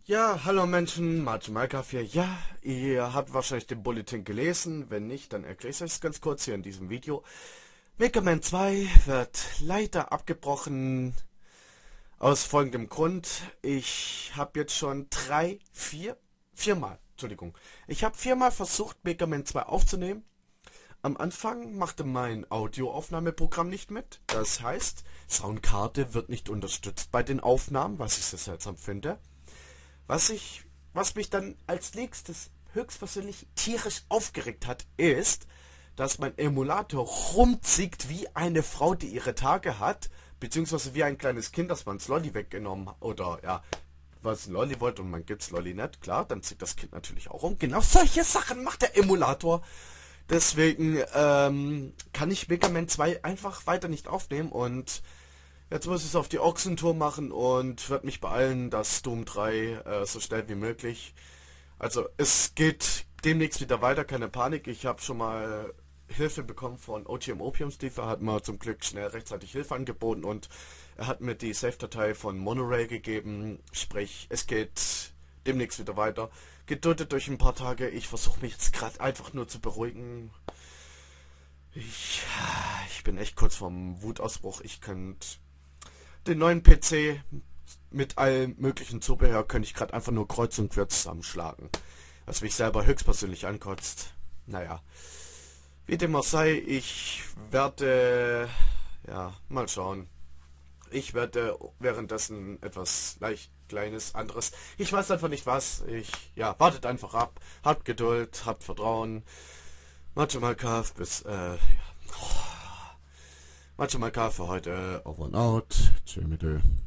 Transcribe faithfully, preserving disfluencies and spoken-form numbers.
Ja, hallo Menschen, Martin Minecraft hier. Ja, ihr habt wahrscheinlich den Bulletin gelesen. Wenn nicht, dann erkläre ich es ganz kurz hier in diesem Video. Mega Man zwei wird leider abgebrochen aus folgendem Grund. Ich habe jetzt schon drei, vier, viermal, Entschuldigung. Ich habe viermal versucht, Mega Man zwei aufzunehmen. Am Anfang machte mein Audioaufnahmeprogramm nicht mit. Das heißt, Soundkarte wird nicht unterstützt bei den Aufnahmen, was ich sehr seltsam finde. Was ich, was mich dann als nächstes höchstpersönlich tierisch aufgeregt hat, ist, dass mein Emulator rumzickt wie eine Frau, die ihre Tage hat, beziehungsweise wie ein kleines Kind, das man's Lolli weggenommen hat, oder ja, was ein Lolli wollte und man gibt's Lolli nicht, klar, dann zickt das Kind natürlich auch rum. Genau solche Sachen macht der Emulator. Deswegen ähm, kann ich Mega Man zwei einfach weiter nicht aufnehmen und jetzt muss ich es auf die Ochsentour machen und werde mich beeilen, dass Doom drei äh, so schnell wie möglich. Also es geht demnächst wieder weiter, keine Panik. Ich habe schon mal Hilfe bekommen von O T M Opium Steve. Er hat mir zum Glück schnell rechtzeitig Hilfe angeboten und er hat mir die Save-Datei von Monorail gegeben. Sprich, es geht demnächst wieder weiter. Geduldet durch ein paar Tage. Ich versuche mich jetzt gerade einfach nur zu beruhigen. Ich, ich bin echt kurz vorm Wutausbruch. Ich könnte den neuen P C mit allem möglichen Zubehör könnte ich gerade einfach nur kreuz und quer zusammenschlagen. Was mich selber höchstpersönlich ankotzt. Naja. Wie dem auch sei, ich werde... Ja, mal schauen. Ich werde währenddessen etwas leicht Kleines, anderes. Ich weiß einfach nicht was. Ich... Ja, wartet einfach ab. Habt Geduld, habt Vertrauen. Macho Minecraft bis... Äh... Ja. Macho Minecraft für heute. Over and out. Tschüss.